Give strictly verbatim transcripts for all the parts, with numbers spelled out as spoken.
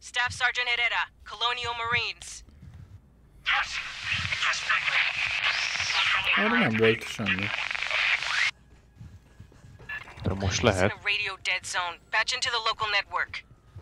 Staff Sergeant Herrera, Colonial Marines. Arra nem volt semmi. De most He's in lehet. a radio dead zone. Patch into the local network.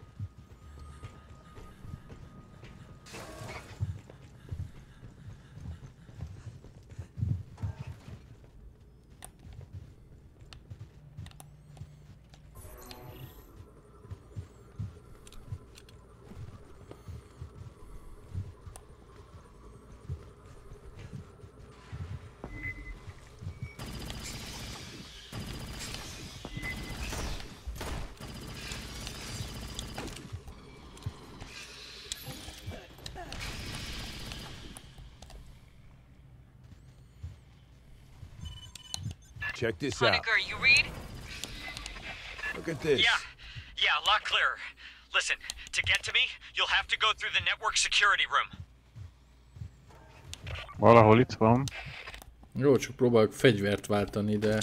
Check this out. Honecker, you read? Look at this. Yeah, yeah, a lot clearer. Listen, to get to me, you'll have to go through the network security room. Valahol itt van. Jó, csak próbálok fegyvert váltani, de...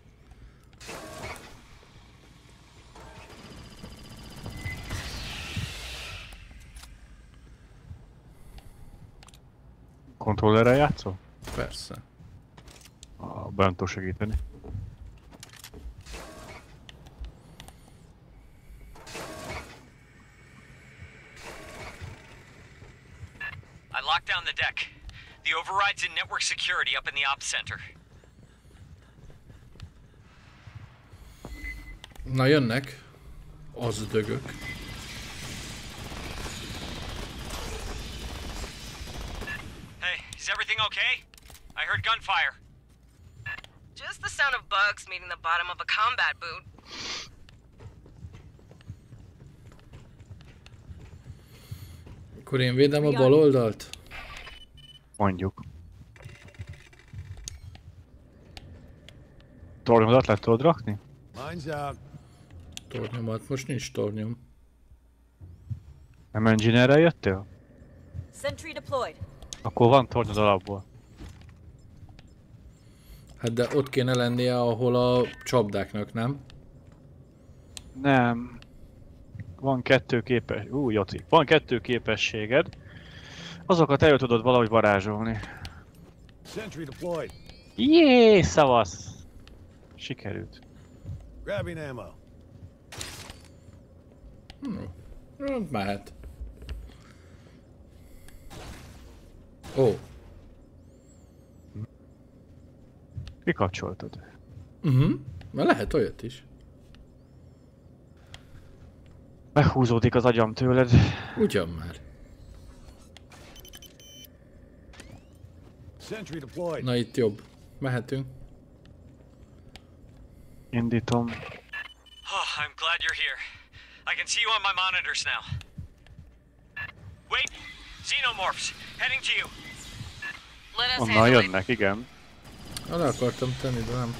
Kontrollerrel játszol? Persze. Ah, be nem tudok segíteni. I locked down the deck. The override's in network security up in the ops center. Na jönnek. Az dögök. Hey, is everything okay? I heard gunfire. Just the sound of bugs meeting the bottom of a combat boot. Akkor én védem a bal oldalt? Mondjuk. Tornyodat le tudod rakni? Mine's out. Tornyomat, most nincs tornyom. Nem engineerrel jöttél? Sentry deployed. Akkor van tornyod alapból. Hát de ott kéne lennie, ahol a csapdáknak, nem? Nem. Van kettő képes... Ú, Joci. Van kettő képességed. Azokat el tudod valahogy varázsolni. Sentry deployed. Jé, szavasz! Sikerült. Grabbing ammo. Hm. Mehet. Ó. Kikapcsoltad. Uh-huh. Mert lehet olyat is. Meghúzódik az agyam tőled. Ugyan már. Sentry deployed. Na itt jobb. Mehetünk. Indítom. Oh, I'm glad you're here. I can see you on my monitors now. Wait! Xenomorphs! Heading to you! Let us Onnan handle it. jönnek, igen. Le akartam tenni, de nem.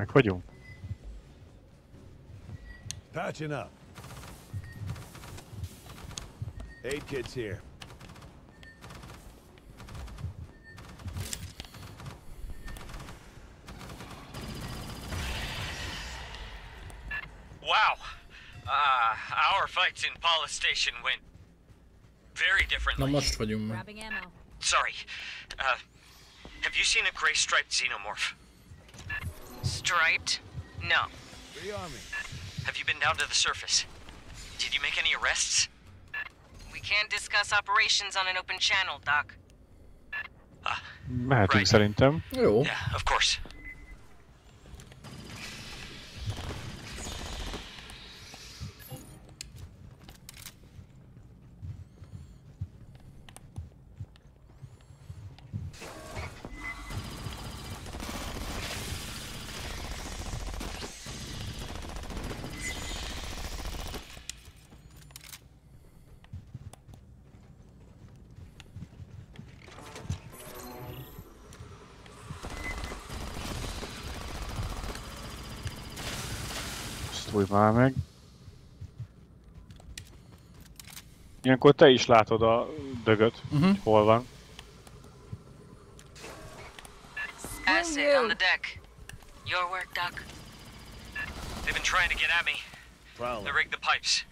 Meg vagyunk. Patching up. Aid kit's here. Wow. Uh, our fights in Paula Station went very Na differently. most vagyunk meg. Grabbing ammo. Sorry. Uh, have you seen a gray striped xenomorph? Striped? No. Rearm me. Have you been down to the surface? Did you make any arrests? We can't discuss operations on an open channel, Doc. Ah, Mehetünk Right. szerintem. Jó. yeah, of course. Szólj már meg. Ilyenkor te is látod a dögöt, Mhm. hogy hol van. Acid on the deck. Your work, Doc. They've been trying to get at me. They Prowler. rigged the pipes.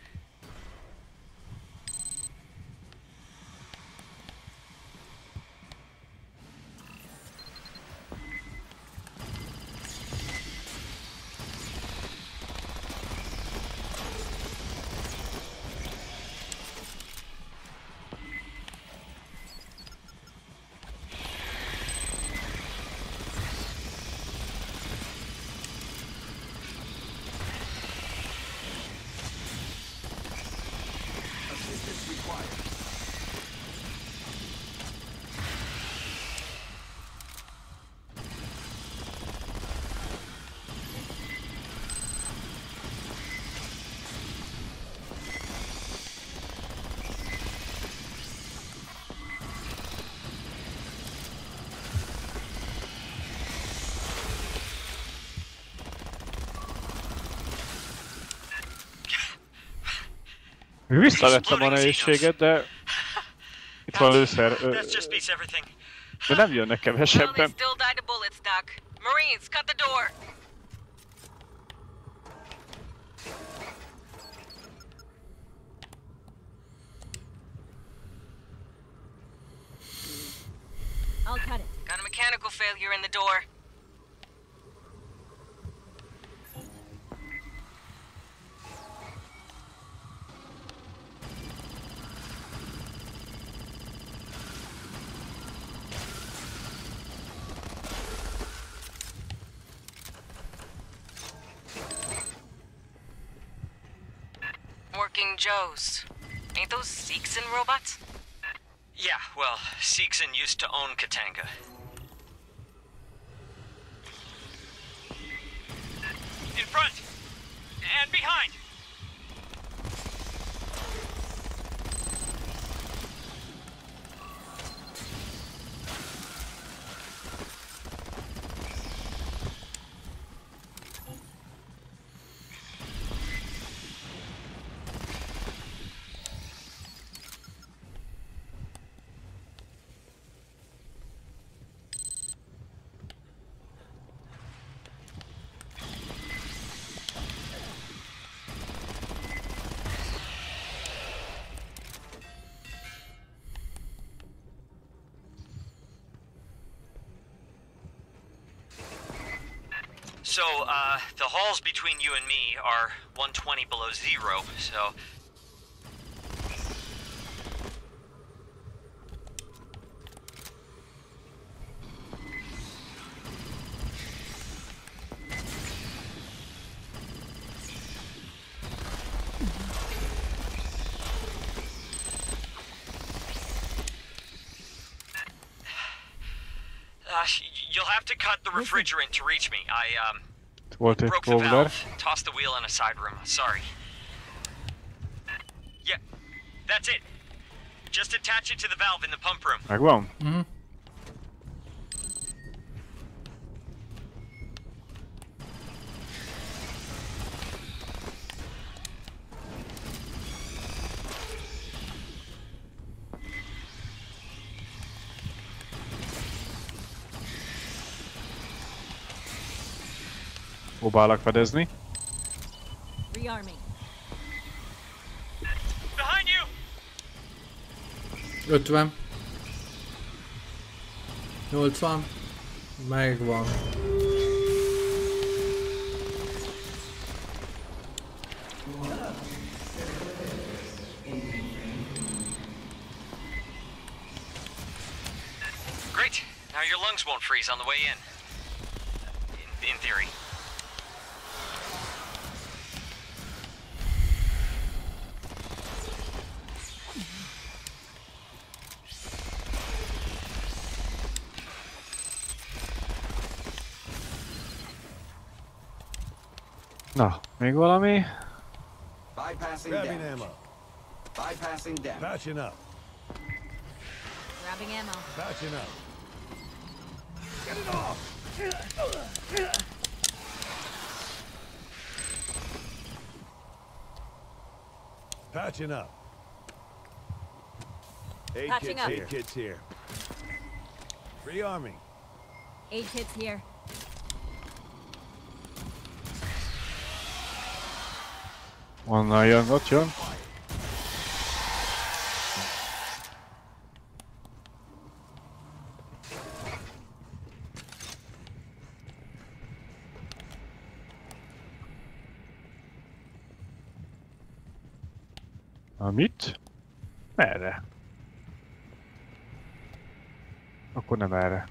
Visszavettem a nehézséget, de itt van lőszer, ö, That just beats everything. de nem jönnek Well, they kevesebben. still died to bullets, Doc. Marines, cut the door! I'll cut it. Got a mechanical failure in the door. Working Joes. Ain't those Seegson robots? Yeah, well, Seegson used to own Katanga. In front! And behind! So, uh, the halls between you and me are one twenty below zero, so... Uh, you'll have to cut the refrigerant to reach me. I, um... Volt egy broke the Prowler. valve. Tossed the wheel in a side room. Sorry. Yeah, that's it. Just attach it to the valve in the pump room. Megvan? Mhm. Próbálok fedezni. Rearming. Behind you! ötven. nyolcvan. Megvan. Great. Now your lungs won't freeze on the way in. In, in theory. Na, még valami? Bypassing Grabbing damage. ammo. Bypassing damage. Patching up. Grabbing ammo. Patching up. Get it off! Patching up. Aid Patching kits up. here. Aid kits here. Rearming. Aid kits here. Onnan jön, ott jön. Amit? Merre? Akkor nem erre.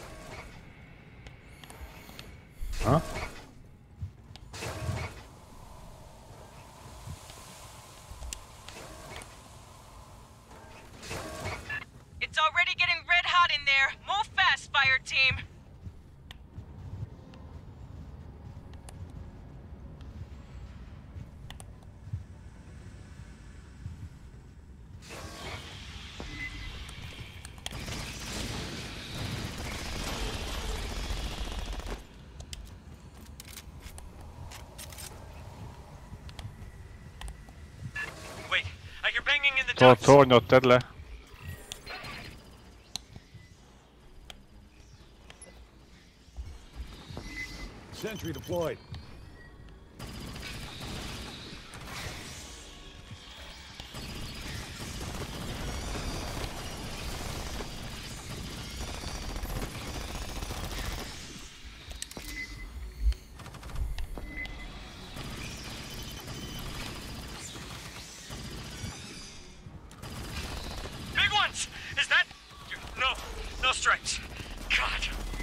Ha? It's already getting red hot in there. Move fast, fire team. Wait, I hear banging in the Tor ducts. tornyot tedd le. Sentry deployed. Big ones! Is that... No, no stripes. God.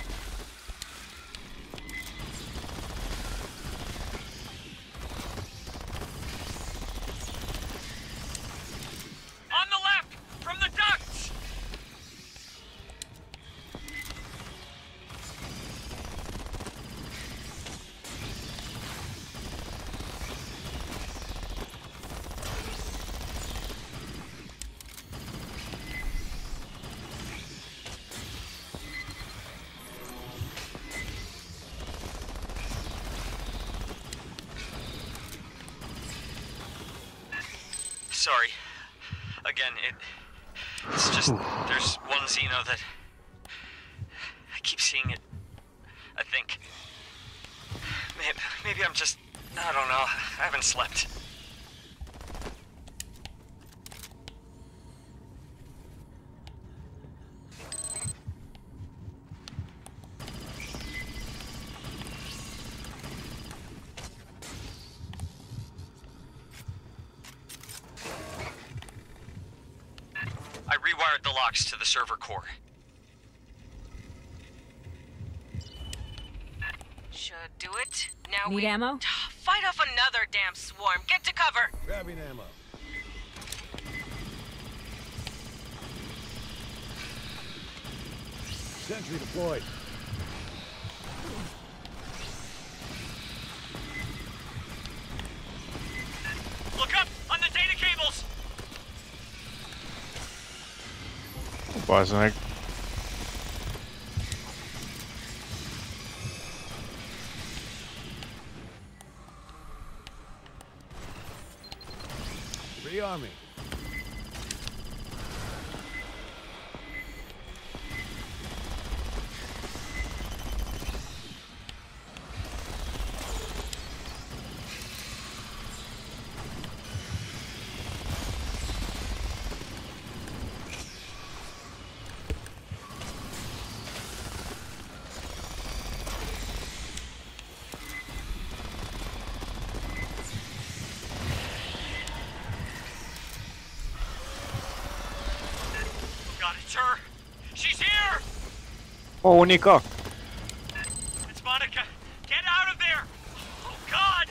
On the left, from the ducts! Sorry. Again, it... It's just... There's one Xeno that... I keep seeing it. I think. Maybe, maybe I'm just... I don't know. I haven't slept. I rewired the locks to the server core. Should do it. Now Need we ammo? fight off another damn swarm. Get to cover. Grabbing ammo. Sentry deployed. Look up on the data cables! Bazd meg. Rearming. it's her. She's here. Mónika! It's Monica. Get out of there. Oh God.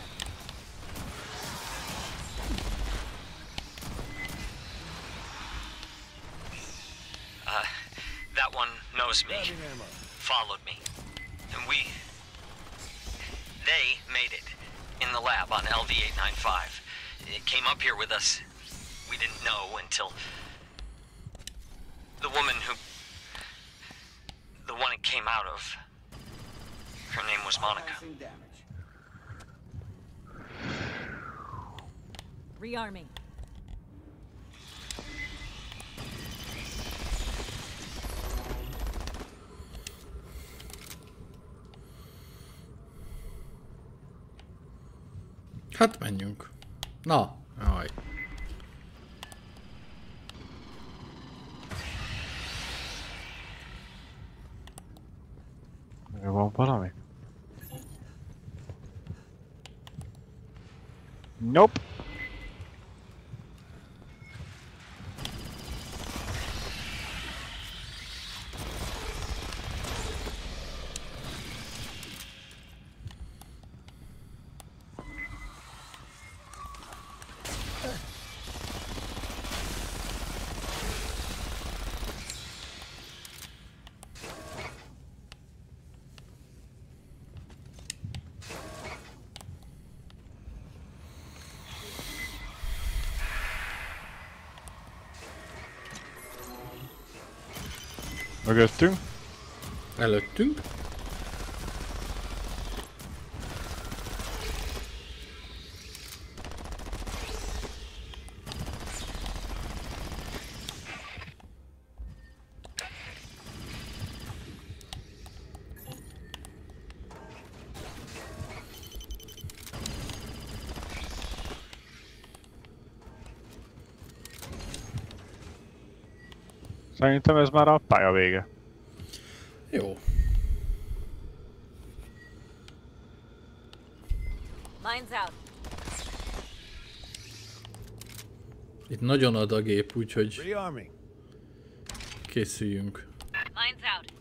Uh, that one knows me. Grabbing ammo. Followed me. And we... They made it. In the lab on L V eight ninety-five. It came up here with us. We didn't know until... The woman who... The one it came out of. Her name was Monica. Bypassing damage. Rearming. Hát menjünk. Na, jaj. Van valami? Nope. Mögöttünk. Előttünk. Szerintem ez már a pálya vége. Jó. Mine's out. Itt nagyon ad a gép, úgyhogy Rearming. készüljünk. Mine's out.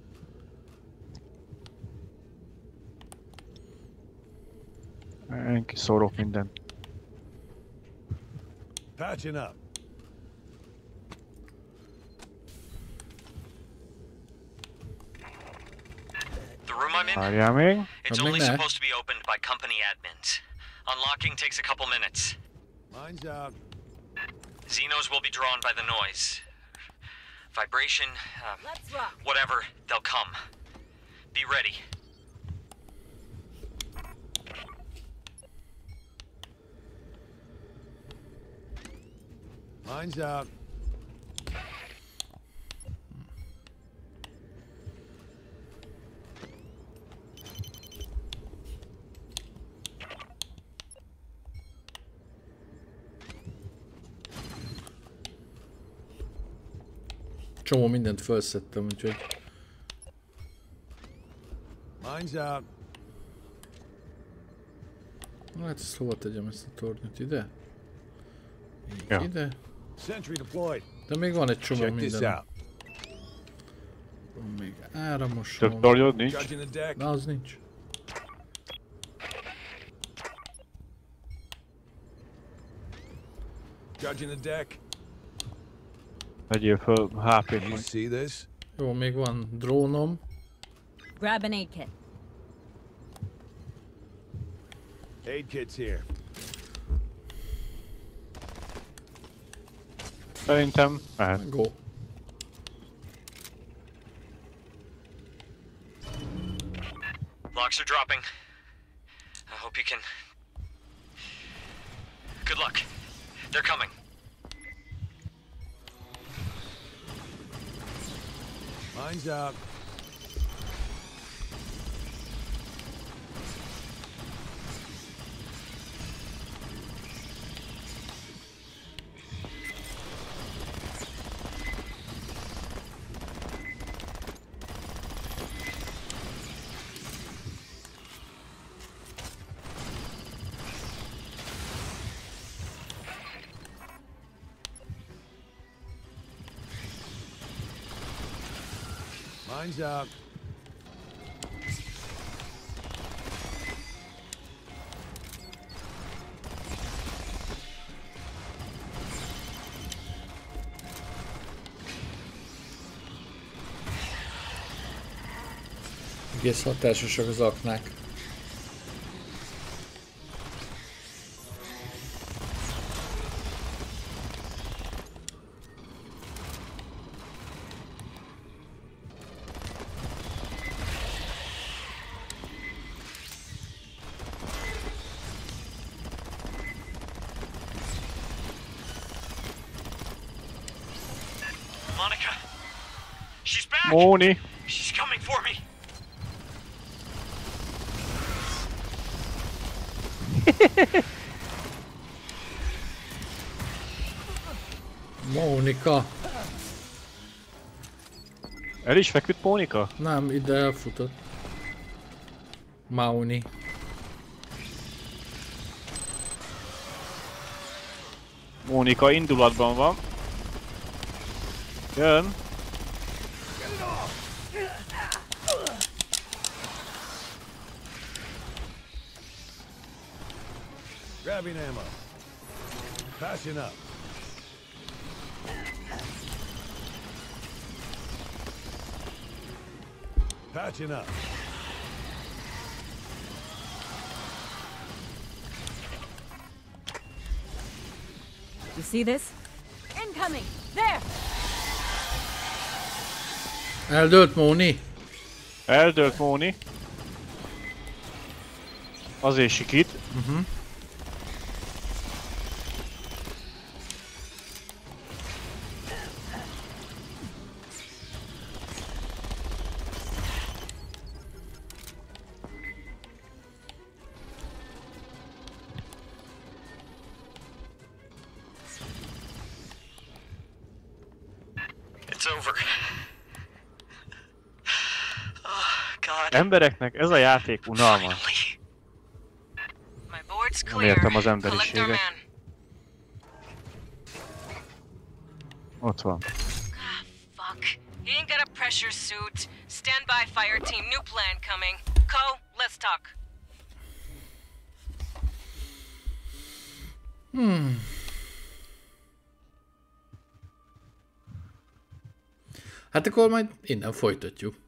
Én kiszórok mindent. Patching up. The room I'm in? Várjál még. It's Something only there. supposed to be opened by company admins. Unlocking takes a couple minutes. Mine's out. Xenos will be drawn by the noise. Vibration, um, Let's rock. whatever, they'll come. Be ready. Mine's out. Csomó mindent felszettem, úgyhogy... Mine's out. Na hát ezt hova tegyem ezt a tornyot? Ide? Így Ja. ide? Sentry deployed. De még van egy csomó Check this minden. out. Van még áramos. Több tornyod nincs. Judging the deck. Na, az nincs. Judging the deck. Vegyél föl há pét You majd. see this? Jó, még van drónom. Grab an aid kit. Aid kit's here. Szerintem mehet. Go. Locks are dropping. I hope you can... Good luck. They're coming. Mine's out. Mine's out. Egész hatásosak az aknák. Monica! She's back! Móni! She's coming for me! Mónika! El is feküdt Mónika? Nem, ide elfutott. Mauni. Mónika indulatban van. Jön. Grabbing ammo. Passing up. Patching up. You see this? Incoming! There! Eldőlt Móni? Eldőlt Móni. Azért sikít. Uh-huh. It's over. Oh, God. Embereknek ez a játék unalmas. Finally. My board's Nem clear. értem az Collect our emberiséget. man. Ott van. Ah, fuck. He ain't got a pressure suit. Stand by, fire team. New plan coming. Co, let's talk. Hmm. Hát akkor majd innen folytatjuk.